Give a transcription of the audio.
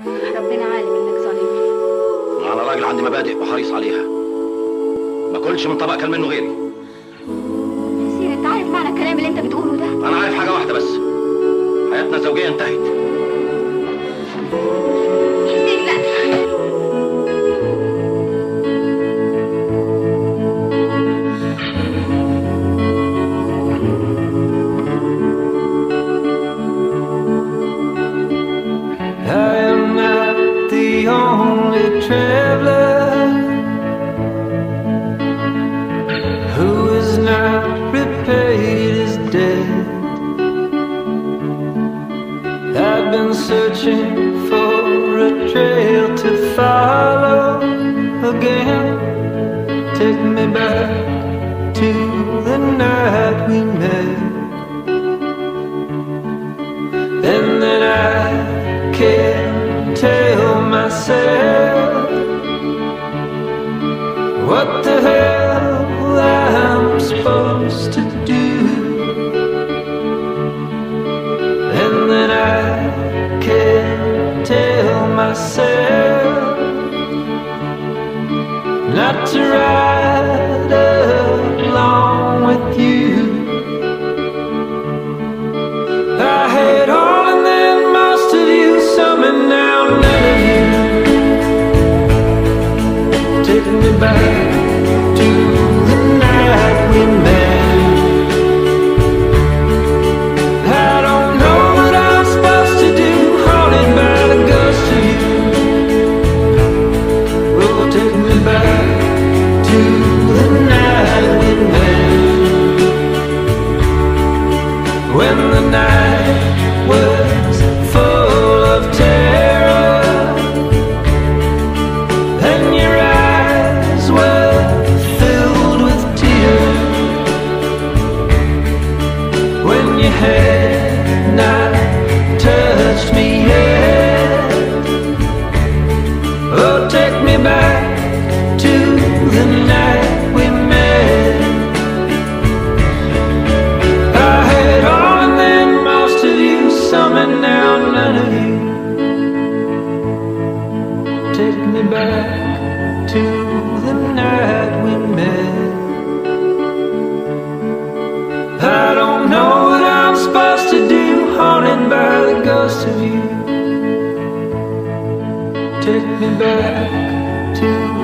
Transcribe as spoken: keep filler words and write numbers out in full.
ربنا عالم انك ظالم. انا راجل عندي مبادئ وحريص عليها، ما كلش من طبق كان منه غيري. حسين انت عارف معنى الكلام اللي انت بتقوله ده؟ انا عارف حاجه واحده بس، حياتنا الزوجيه انتهت. حسين لا. Searching for a trail to follow again. Take me back to the night we met. And then I can't tell myself what the hell I'm supposed to do. And then I can't tell myself not to ride along with you. I had all and then most of you, some and now none of you. Take me back to the night we met. When the night was full of terror and your eyes were filled with tears, when you had not touched me yet. Oh, take me back to the night we met. I had all and then most of you, some and now none of you. Take me back to the night we met. I don't know what I'm supposed to do, haunted by the ghost of you. Take me back to